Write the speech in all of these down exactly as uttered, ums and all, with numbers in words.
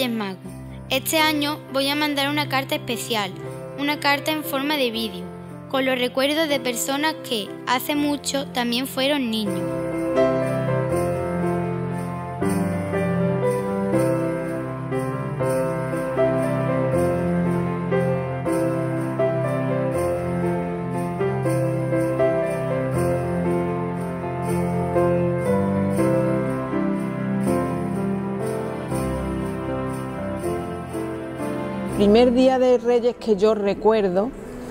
Reyes Magos. Este año voy a mandar una carta especial, una carta en forma de vídeo, con los recuerdos de personas que hace mucho también fueron niños. El primer día de Reyes que yo recuerdo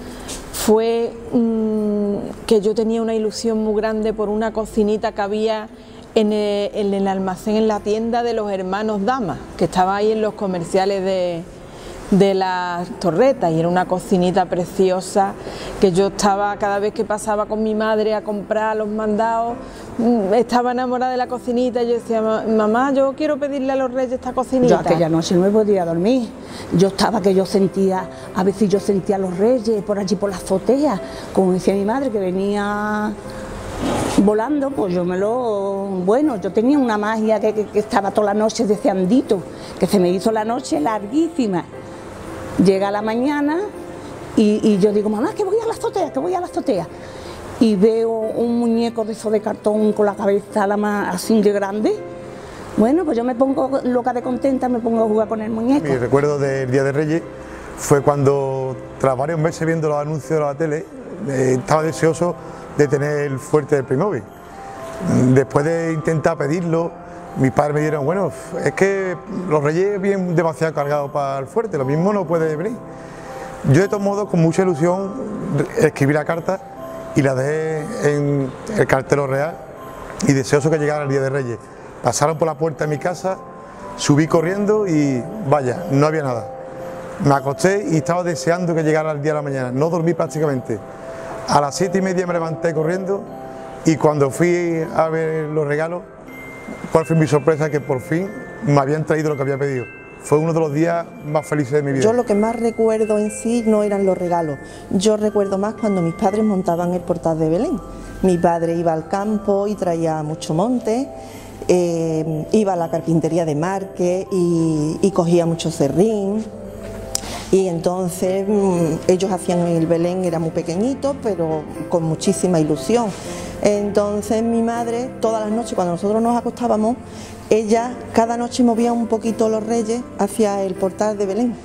fue mmm, que yo tenía una ilusión muy grande por una cocinita que había en el, en el almacén, en la tienda de los hermanos Damas, que estaba ahí en los comerciales de, de las Torretas, y era una cocinita preciosa que yo estaba, cada vez que pasaba con mi madre a comprar los mandados, estaba enamorada de la cocinita. Y yo decía, mamá, yo quiero pedirle a los Reyes esta cocinita. Yo aquella noche no me podía dormir. Yo estaba que yo sentía, a veces yo sentía a los Reyes por allí por la azotea, como decía mi madre, que venía volando. Pues yo me lo... Bueno, yo tenía una magia que, que, que estaba toda la noche deseandito, que se me hizo la noche larguísima. Llega la mañana y, y yo digo, mamá, que voy a la azotea, que voy a la azotea. Y veo un muñeco de esos de cartón con la cabeza la más así de grande. Bueno, pues yo me pongo loca de contenta, me pongo a jugar con el muñeco. Mi recuerdo del Día de Reyes fue cuando, tras varios meses viendo los anuncios de la tele, eh, estaba deseoso de tener el fuerte del Playmobil. Después de intentar pedirlo, mis padres me dijeron, bueno, es que los Reyes vienen demasiado cargados para el fuerte, lo mismo no puede venir. Yo de todos modos, con mucha ilusión, escribí la carta y la dejé en el cartero real, y deseoso que llegara el Día de Reyes. Pasaron por la puerta de mi casa, subí corriendo y vaya, no había nada. Me acosté y estaba deseando que llegara el día de la mañana, no dormí prácticamente. A las siete y media me levanté corriendo, y cuando fui a ver los regalos, cuál fue mi sorpresa, que por fin me habían traído lo que había pedido. Fue uno de los días más felices de mi vida. Yo lo que más recuerdo en sí no eran los regalos, yo recuerdo más cuando mis padres montaban el portal de Belén. Mi padre iba al campo y traía mucho monte, eh, iba a la carpintería de Márquez y, y cogía mucho serrín. Y entonces mmm, ellos hacían el Belén, era muy pequeñito, pero con muchísima ilusión. Entonces mi madre, todas las noches cuando nosotros nos acostábamos, ella cada noche movía un poquito los Reyes hacia el portal de Belén.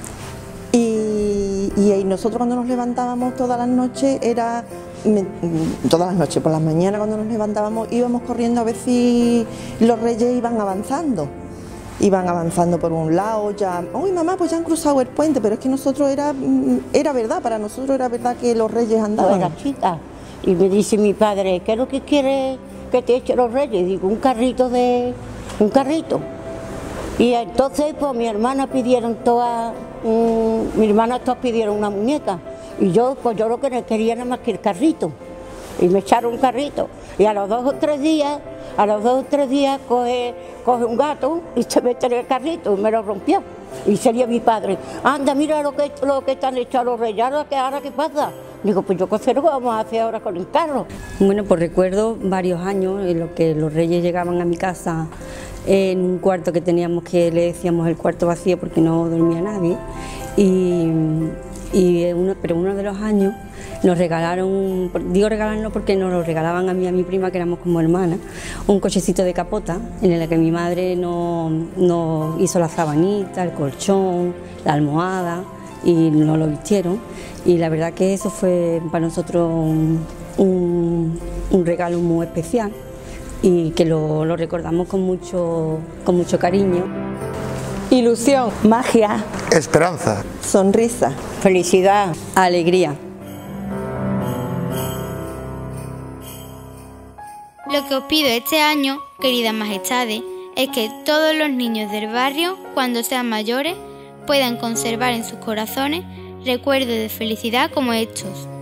Y, y nosotros cuando nos levantábamos todas las noches, era todas las noches, por las mañanas cuando nos levantábamos, íbamos corriendo a ver si los Reyes iban avanzando. Iban avanzando por un lado, ya, uy mamá, pues ya han cruzado el puente, pero es que nosotros era, era verdad, para nosotros era verdad que los Reyes andaban. Era chica, y me dice mi padre, ¿qué es lo que quiere que te eche los Reyes? Digo, un carrito de, un carrito. Y entonces pues mi hermana pidieron todas, um, mi hermana todas pidieron una muñeca, y yo pues yo lo que quería era más que el carrito, y me echaron un carrito, y a los dos o tres días, a los dos o tres días coge, coge un gato y se mete en el carrito y me lo rompió. Y sería mi padre, anda, mira lo que, lo que están hechos los Reyes, ¿ahora qué, ahora qué pasa? Digo, pues yo qué sé lo que vamos a hacer ahora con el carro. Bueno, pues recuerdo varios años en los que los Reyes llegaban a mi casa en un cuarto que teníamos, que le decíamos el cuarto vacío porque no dormía nadie, y, y uno, pero uno de los años nos regalaron, digo regalarnos porque nos lo regalaban a mí y a mi prima, que éramos como hermanas, un cochecito de capota en el que mi madre nos, nos hizo la sabanita, el colchón, la almohada, y nos lo vistieron, y la verdad que eso fue para nosotros un, un, un regalo muy especial, y que lo, lo recordamos con mucho, con mucho cariño. Ilusión, magia, esperanza, sonrisa, felicidad, alegría. Lo que os pido este año, queridas majestades, es que todos los niños del barrio, cuando sean mayores, puedan conservar en sus corazones recuerdos de felicidad como estos.